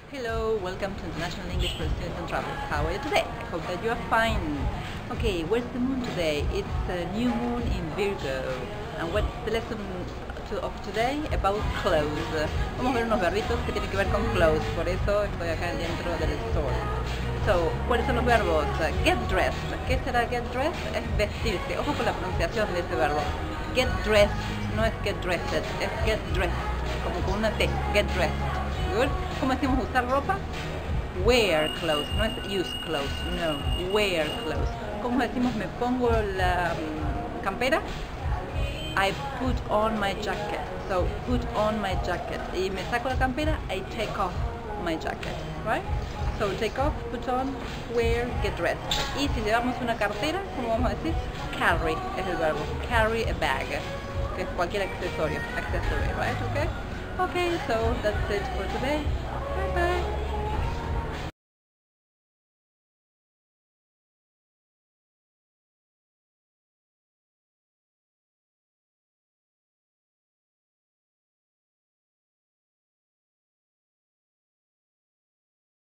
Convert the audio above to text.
Hello, welcome to International English for Students and Travelers. How are you today? I hope that you are fine. Okay, where's the moon today? It's a new moon in Virgo. And what's the lesson of today? About clothes. Vamos a ver unos verbitos que tienen que ver con clothes, por eso estoy acá dentro del store. So, ¿cuáles son los verbos? Get dressed. ¿Qué será get dressed? Es vestirse. Ojo con la pronunciación de este verbo. Get dressed, no es get dressed, es get dressed, como con una T. Get dressed. Good. ¿Cómo decimos usar ropa? Wear clothes, no es use clothes, no, wear clothes. ¿Cómo decimos me pongo la campera? I put on my jacket, so put on my jacket. Y me saco la campera, I take off my jacket, right? So take off, put on, wear, get dressed. Y si llevamos una cartera, ¿cómo vamos a decir? Carry es el verbo, carry a bag, que es cualquier accesorio, accessory, right? Okay? Okay, so that's it for today.